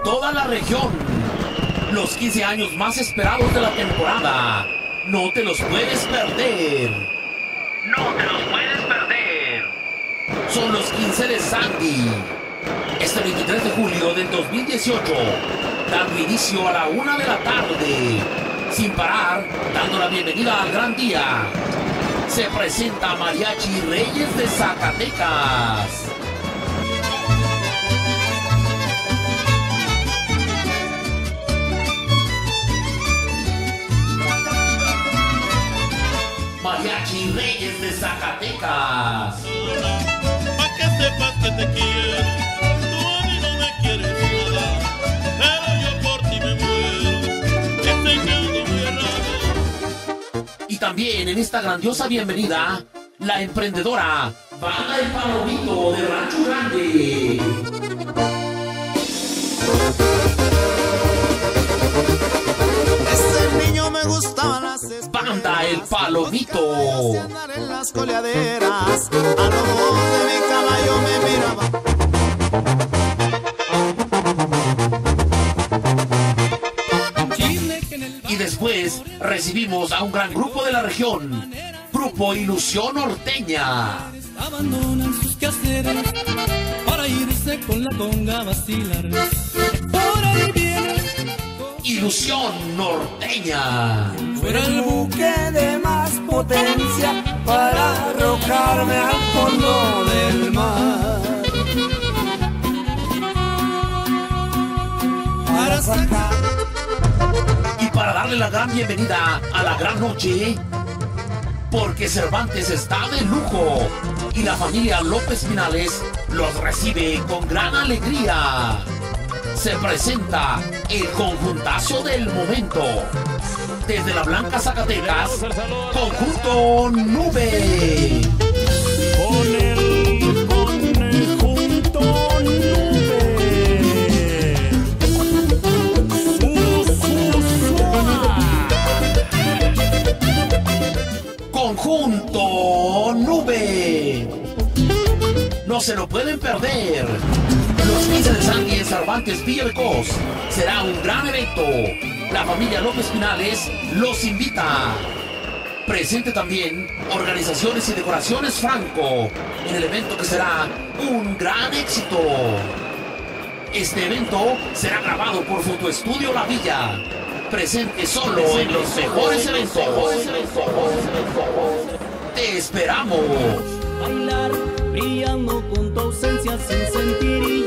en toda la región. Los 15 años más esperados de la temporada. No te los puedes perder. No te los puedes perder. Son los 15 de Sandy. Este 23 de julio del 2018, dando inicio a la 1 de la tarde. Sin parar, dando la bienvenida al gran día. Se presenta Mariachi Reyes de Zacatecas. Mariachi Reyes de Zacatecas. Pa' que sepas que te quiero, tú a mí no me quieres nada, pero yo por ti me muero, estoy quedando muy errado. Y también en esta grandiosa bienvenida, la emprendedora Banda El Palomito de Rancho Grande. Ese niño me gustaban las Banda El Palomito. en las coleaderas, a lo mejor de mi caballo me miraba. Y después recibimos a un gran grupo de la región, Grupo Ilusión Norteña. Abandonan sus quehaceres para irse con la conga a vacilar. Por ahí viene Ilusión Norteña. fuera el buque de más potencia para arrojarme al fondo del mar. Para sacar Y para darle la gran bienvenida a la gran noche, porque Cervantes está de lujo y la familia López Pinales los recibe con gran alegría. Se presenta el conjuntazo del momento. Desde la Blanca Zacatecas, Conjunto Nube. Con el conjunto Nube. Conjunto Nube. No se lo pueden perder. Los 15 de Sandy en Cervantes Villavecos será un gran evento. La familia López Pinales los invita. Presente también Organizaciones y Decoraciones Franco en el evento que será un gran éxito. Este evento será grabado por Fotoestudio La Villa. Presente solo en los mejores eventos. Te esperamos. bailar, brillando con tu ausencia sin sentir.